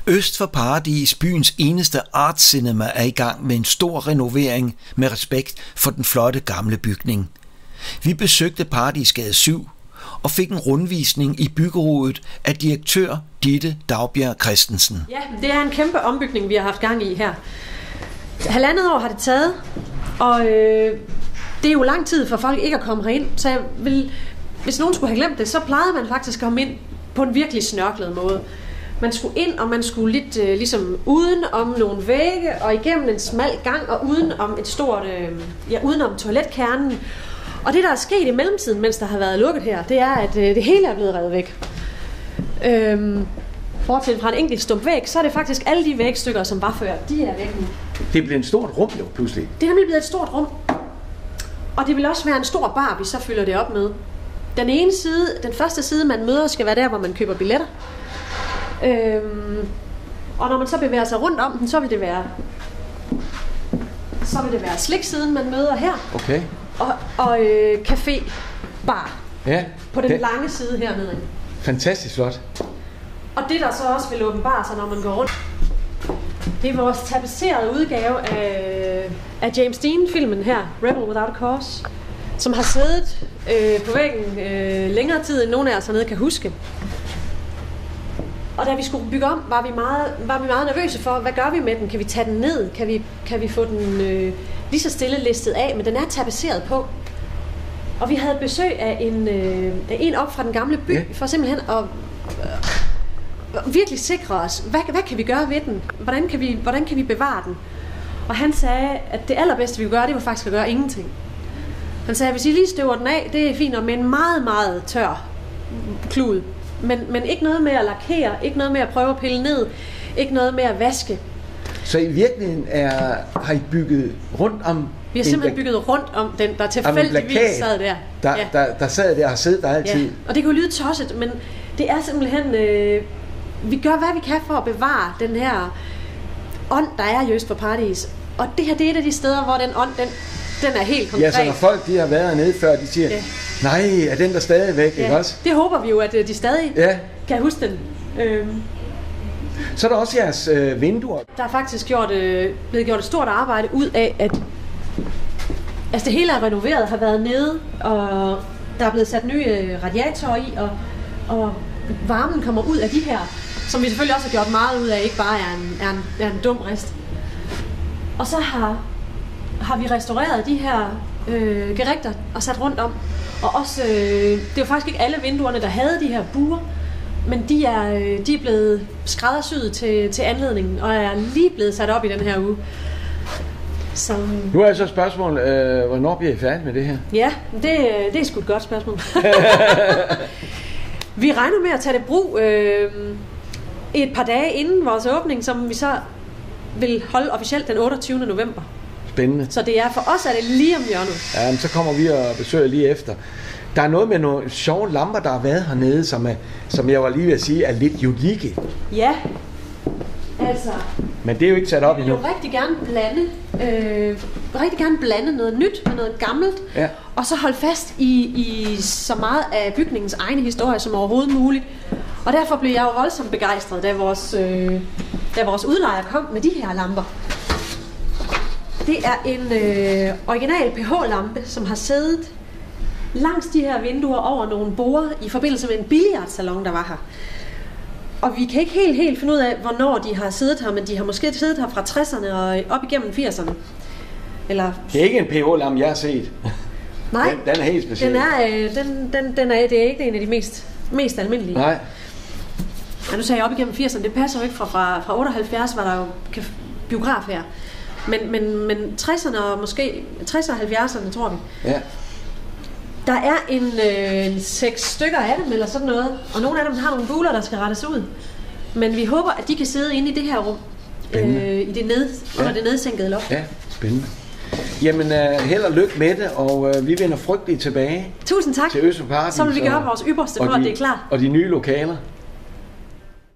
Øst for Paradis, byens eneste art cinema, er i gang med en stor renovering med respekt for den flotte gamle bygning. Vi besøgte Paradisgade 7 og fik en rundvisning i byggerådet af direktør Ditte Daugbjerg Christensen. Ja, det er en kæmpe ombygning, vi har haft gang i her. 1,5 år har det taget, og det er jo lang tid for folk ikke at komme herind, så jeg vil, hvis nogen skulle have glemt det, så plejede man faktisk at komme ind på en virkelig snørklet måde. Man skulle ind, og man skulle lidt ligesom uden om nogle vægge, og igennem en smal gang, og uden om et stort, uden om toiletkernen. Og det, der er sket i mellemtiden, mens der har været lukket her, det er, at det hele er blevet revet væk. Bortset fra en enkelt stump væg, så er det faktisk alle de vægstykker, som var før, de er væk nu. Det bliver et stort rum jo pludselig. Det er nemlig blevet et stort rum. Og det vil også være en stor bar, vi så fylder det op med. Den ene side, den første side, man møder, skal være der, hvor man køber billetter. Og når man så bevæger sig rundt om den, så vil det være sliksiden, man møder her. Okay. Og café, bar. Ja. På den lange side hernede. Fantastisk flot. Og det, der så også vil åbenbare sig, når man går rundt, det er vores tapetserede udgave af James Dean-filmen her, Rebel Without a Cause, som har siddet på væggen længere tid, end nogen af os hernede kan huske. Og da vi skulle bygge om, var vi meget nervøse for, hvad gør vi med den? Kan vi tage den ned? Kan vi få den lige så stille listet af? Men den er tapetseret på. Og vi havde besøg af en op fra den gamle by, for simpelthen at virkelig sikre os, hvad kan vi gøre ved den? Hvordan kan vi bevare den? Og han sagde, at det allerbedste vi kunne gøre, det var faktisk at gøre ingenting. Han sagde, at hvis I lige støver den af, det er fint, og med en meget, meget tør klud. Men ikke noget med at lakere, ikke noget med at prøve at pille ned, ikke noget med at vaske. Så i virkeligheden har I bygget rundt om... Vi har simpelthen bygget rundt om den, der tilfældigvis sad der. Der sad der og sidder der altid. Ja. Og det kan jo lyde tosset, men det er simpelthen... vi gør, hvad vi kan for at bevare den her ånd, der er i Øst for Paradis. Og det her, det er et af de steder, hvor den ånd, den er helt konkret. Ja, så når folk de har været hernede før, de siger, nej, er den der stadigvæk, ikke også? Det håber vi jo, at de stadig kan huske den. Så er der også jeres vinduer. Der er faktisk blevet gjort et stort arbejde ud af, at altså det hele er renoveret, har været nede, og der er blevet sat nye radiatorer i, og varmen kommer ud af de her, som vi selvfølgelig også har gjort meget ud af, ikke bare er en dum rest. Og så har vi restaureret de her gerægter og sat rundt om. Og også, det var faktisk ikke alle vinduerne, der havde de her buer, men de er blevet skræddersyet til anledningen, og er lige blevet sat op i den her uge. Så... Nu er så spørgsmålet, hvornår bliver I færdige med det her? Ja, det er sgu et godt spørgsmål. Vi regner med at tage det i brug et par dage inden vores åbning, som vi så vil holde officielt den 28. november. Spændende. Så det er for os, er det lige om hjørnet. Ja, men så kommer vi og besøger lige efter. Der er noget med nogle sjove lamper, der har været hernede, som jeg var lige ved at sige, er lidt unikke. Ja, altså... Men det er jo ikke sat op endnu. Jeg vil jo rigtig gerne blande noget nyt med noget gammelt, og så holde fast i så meget af bygningens egen historie som overhovedet muligt. Og derfor blev jeg jo voldsomt begejstret, da vores udlejer kom med de her lamper. Det er en original pH-lampe, som har siddet langs de her vinduer over nogle borde i forbindelse med en billiardsalon, der var her. Og vi kan ikke helt finde ud af, hvornår de har siddet her, men de har måske siddet her fra 60'erne og op igennem 80'erne. Eller... Det er ikke en pH-lampe, jeg har set. Nej, den er helt speciel. Det er ikke en af de mest almindelige. Nej. Ja, nu sagde jeg op igennem 80'erne, det passer jo ikke fra 78, var der jo biograf her. Men 60'erne og måske 60'erne og 70'erne, tror vi. Ja. Der er en 6 stykker af dem, eller sådan noget. Og nogle af dem har nogle buler, der skal rettes ud. Men vi håber, at de kan sidde inde i det her rum. Under det nedsænkede loft. Ja, spændende. Jamen, held og lykke med det, og vi vender frygteligt tilbage. Tusind tak. Til Øst for Paradis. Så vil vi gøre vores ypperste for, at det er klar. Og de nye lokaler.